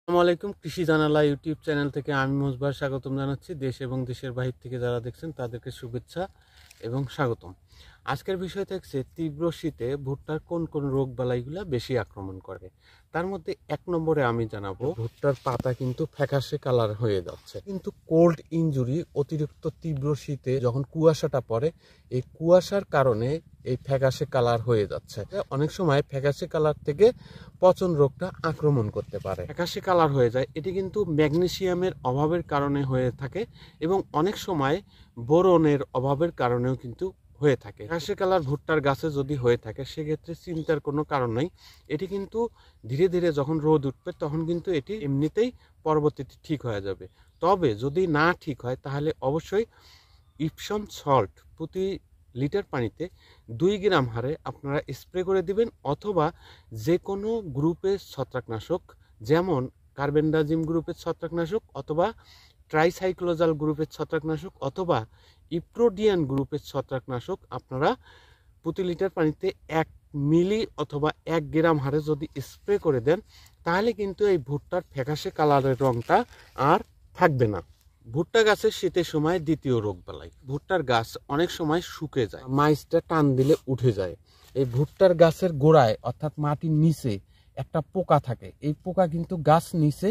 আসসালামু আলাইকুম। কৃষি জানালা ইউটিউব চ্যানেল থেকে আমি মোসবাহার স্বাগতম জানাচ্ছি। দেশ এবং দেশের বাহির থেকে যারা দেখছেন তাদেরকে শুভেচ্ছা এবং স্বাগতম। আজকের বিষয় থাকছে তীব্র শীতে ভুট্টার কোন কোন রোগ বালাইগুলা বেশি আক্রমণ করে। তার মধ্যে এক নম্বরে আমি জানাবো ভুট্টার পাতা কিন্তু ফ্যাকাশে কালার হয়ে যাচ্ছে। কিন্তু কোল্ড ইনজুরি অতিরিক্ত তীব্র শীতে যখন কুয়াশাটা পড়ে, এই কুয়াশার কারণে এই ফ্যাকাশে কালার হয়ে যাচ্ছে। অনেক সময় ফ্যাকাশে কালার থেকে পচন রোগটা আক্রমণ করতে পারে, ফ্যাকাশে কালার হয়ে যায়। এটি কিন্তু ম্যাগনেসিয়ামের অভাবের কারণে হয়ে থাকে এবং অনেক সময় বোরনের অভাবের কারণেও কিন্তু হয়ে থাকে। ফ্যাকাশে কালার ভুট্টার গাছে যদি হয়ে থাকে সেক্ষেত্রে চিন্তার কোনো কারণ নাই। এটি কিন্তু ধীরে ধীরে যখন রোদ উঠবে তখন কিন্তু এটি এমনিতেই পরবর্তীতে ঠিক হয়ে যাবে। তবে যদি না ঠিক হয় তাহলে অবশ্যই ইপসম সল্ট প্রতি লিটার পানিতে 2 গ্রাম হারে আপনারা স্প্রে করে দিবেন, অথবা যে কোনো গ্রুপের ছত্রাকনাশক, যেমন কার্বেন্ডাজিম গ্রুপের ছত্রাকনাশক, অথবা ট্রাইসাইক্লোজাল গ্রুপের ছত্রাকনাশক, অথবা ইপ্রোডিয়ান গ্রুপের ছত্রাকনাশক আপনারা প্রতি লিটার পানিতে 1 মিলি অথবা 1 গ্রাম হারে যদি স্প্রে করে দেন তাহলে কিন্তু এই ভুট্টার ফ্যাকাশে কালারের রঙটা আর থাকবে না। ভুট্টা গাছের শীতের সময় দ্বিতীয় রোগ বালাই, ভুট্টার গাছ অনেক সময় শুকে যায়, মাইসটা টান দিলে উঠে যায়। এই ভুট্টার গাছের গোড়ায় অর্থাৎ মাটির নিচে একটা পোকা থাকে, এই পোকা কিন্তু গাছ নিচে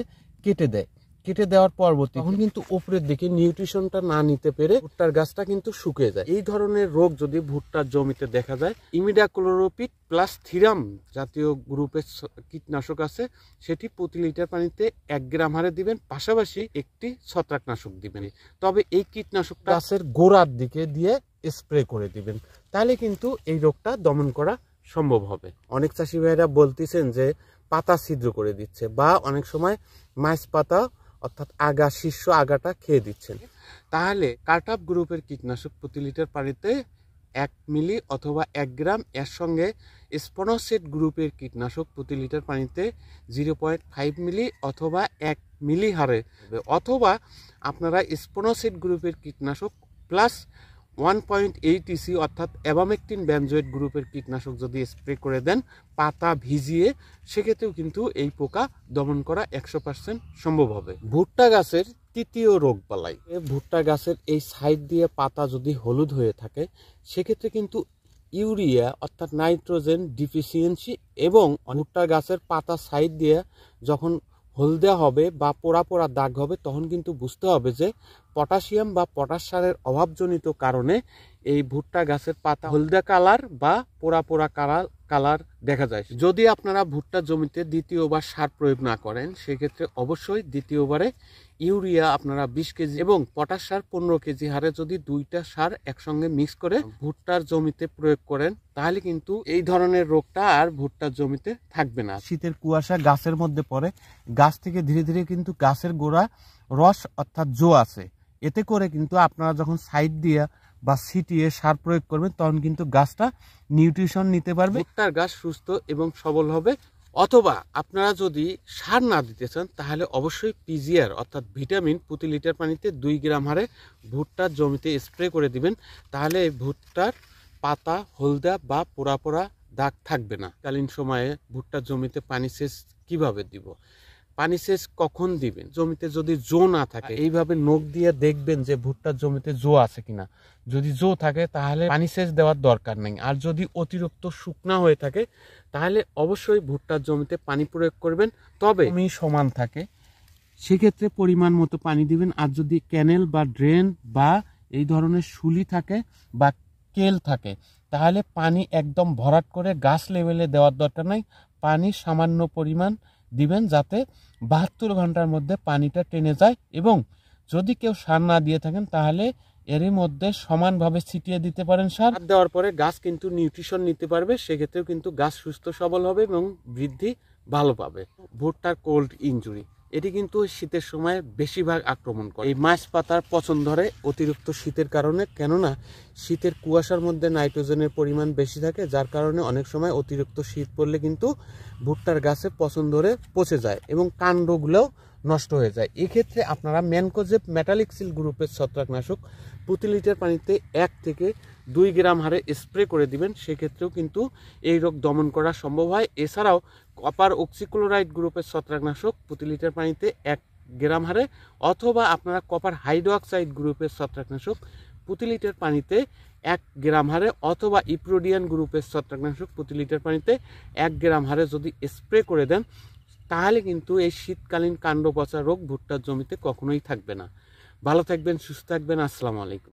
কেটে দেওয়ার পরবর্তী তখন কিন্তু উপরের দিকে নিউট্রিশনটা না নিতে পেরে ভুট্টার গাছটা কিন্তু শুকিয়ে যায়। এই ধরনের রোগ যদি ভুট্টার জমিতে দেখা যায়, ইমিডাক্লোরোপিড প্লাস থিরাম জাতীয় গ্রুপের কীটনাশক আছে, সেটি প্রতি লিটার পানিতে 1 গ্রাম হারে দিবেন, পাশাপাশি একটি ছত্রাকনাশক দিবেন। তবে এই কীটনাশক গাছের গোড়ার দিকে দিয়ে স্প্রে করে দিবেন, তাহলে কিন্তু এই রোগটা দমন করা সম্ভব হবে। অনেক চাষি ভাইরা বলতেছেন যে পাতা ছিদ্র করে দিচ্ছে, বা অনেক সময় মাইস পাতা অর্থাৎ আগা, শীর্ষ আগাটা খেয়ে দিচ্ছেন। তাহলে কার্টাপ গ্রুপের কীটনাশক প্রতি লিটার পানিতে 1 মিলি অথবা 1 গ্রাম, এর সঙ্গে স্পনোসেট গ্রুপের কীটনাশক প্রতি লিটার পানিতে 0.5 মিলি অথবা 1 মিলি হারে, অথবা আপনারা স্পনোসেট গ্রুপের কীটনাশক প্লাস 1.8 ইসি অর্থাৎ অ্যাবামেকটিন বেনজোয়েট গ্রুপের কীটনাশক যদি স্প্রে করে দেন পাতা ভিজিয়ে, সেক্ষেত্রেও কিন্তু এই পোকা দমন করা 100% সম্ভব হবে। ভুট্টা গাছের তৃতীয় রোগ বালাই, ভুট্টা গাছের এই সাইড দিয়ে পাতা যদি হলুদ হয়ে থাকে সেক্ষেত্রে কিন্তু ইউরিয়া অর্থাৎ নাইট্রোজেন ডিফিসিয়েন্সি, এবং ভুট্টা গাছের পাতা সাইড দিয়ে যখন হলদে হবে বা পোড়া পোড়া দাগ হবে তখন কিন্তু বুঝতে হবে যে পটাশিয়াম বা পটাশ সারের অভাবজনিত কারণে এই ভুট্টা গাছের পাতা হলদে কালার বা পোড়া পোড়া কালার দেখা যায়। যদি আপনারা ভুট্টা জমিতে দ্বিতীয়বার সার প্রয়োগ না করেন সেক্ষেত্রে অবশ্যই দ্বিতীয়বারে ইউরিয়া আপনারা 20 কেজি এবং পটাশ সার 15 কেজি হারে যদি দুইটা সার একসঙ্গে মিক্স করে ভুট্টার জমিতে প্রয়োগ করেন তাহলে কিন্তু এই ধরনের রোগটা আর ভুট্টার জমিতে থাকবে না। শীতের কুয়াশা গাছের মধ্যে পড়ে, গাছ থেকে ধীরে ধীরে কিন্তু গাছের গোড়া রস অর্থাৎ জো আছে, এতে করে কিন্তু আপনারা যখন সাইড দিয়ে বা ছিটিয়ে সার প্রয়োগ করবেন তখন কিন্তু গাছটা নিউট্রিশন নিতে পারবে, ভুট্টার গাছ সুস্থ এবং সবল হবে। অথবা আপনারা যদি সার না দিতে চান তাহলে অবশ্যই পিজিআর অর্থাৎ ভিটামিন প্রতি লিটার পানিতে 2 গ্রাম হারে ভুট্টার জমিতে স্প্রে করে দিবেন, তাহলে ভুট্টার পাতা হলদা বা পোড়া পোড়া দাগ থাকবে না। কালীন সময়ে ভুট্টার জমিতে পানি সেচ কিভাবে দিব, পানি সেচ কখন দিবেন, জমিতে যদি জো না থাকে এইভাবে নখ দিয়ে দেখবেন যে ভুট্টার জমিতে জো আছে কিনা। যদি জো থাকে তাহলে পানি সেচ দেওয়ার দরকার নেই, আর যদি অতিরিক্ত শুকনা হয়ে থাকে তাহলে অবশ্যই ভুট্টার জমিতে পানি প্রয়োগ করবেন। তবে জমি সমান থাকে সেক্ষেত্রে পরিমাণ মতো পানি দিবেন। আর যদি ক্যানেল বা ড্রেন বা এই ধরনের শুলি থাকে বা কেল থাকে তাহলে পানি একদম ভরাট করে গাছ লেভেলে দেওয়ার দরকার নাই, পানি সামান্য পরিমাণ দিবেন যাতে 72 ঘন্টার মধ্যে পানিটা টেনে যায়। এবং যদি কেউ সার না দিয়ে থাকেন তাহলে এরই মধ্যে সমানভাবে ছিটিয়ে দিতে পারেন। সার দেওয়ার পরে গাছ কিন্তু নিউট্রিশন নিতে পারবে, সেক্ষেত্রেও কিন্তু গাছ সুস্থ সবল হবে এবং বৃদ্ধি ভালো পাবে। ভুট্টার কোল্ড ইনজুরি, এটি কিন্তু শীতের সময় বেশিরভাগ আক্রমণ করে। এই মাছ পাতার পচন ধরে অতিরিক্ত শীতের কারণে, কেননা শীতের কুয়াশার মধ্যে নাইট্রোজেনের পরিমাণ বেশি থাকে, যার কারণে অনেক সময় অতিরিক্ত শীত পড়লে কিন্তু ভুট্টার গাছে পচন ধরে পচে যায় এবং কাণ্ডগুলোও নষ্ট হয়ে যায়। এক্ষেত্রে আপনারা ম্যানকোজেব মেটালিক সিল গ্রুপের ছত্রাকনাশক প্রতি লিটার পানিতে 1 থেকে 2 গ্রাম হারে স্প্রে করে দিবেন, সেক্ষেত্রেও কিন্তু এই রোগ দমন করা সম্ভব হয়। এছাড়াও কপার অক্সিক্লোরাইড গ্রুপের ছত্রাকনাশক প্রতি লিটার পানিতে 1 গ্রাম হারে, অথবা আপনারা কপার হাইড্রোক্সাইড গ্রুপের ছত্রাকনাশক প্রতি লিটার পানিতে 1 গ্রাম হারে, অথবা ইপ্রোডিয়ান গ্রুপের ছত্রাকনাশক প্রতি লিটার পানিতে 1 গ্রাম হারে যদি স্প্রে করে দেন, তাহলে কিন্তু এই শীতকালীন কাণ্ড পচা রোগ ভুট্টার জমিতে কখনোই থাকবে না। ভালো থাকবেন, সুস্থ থাকবেন। আসসালামু আলাইকুম।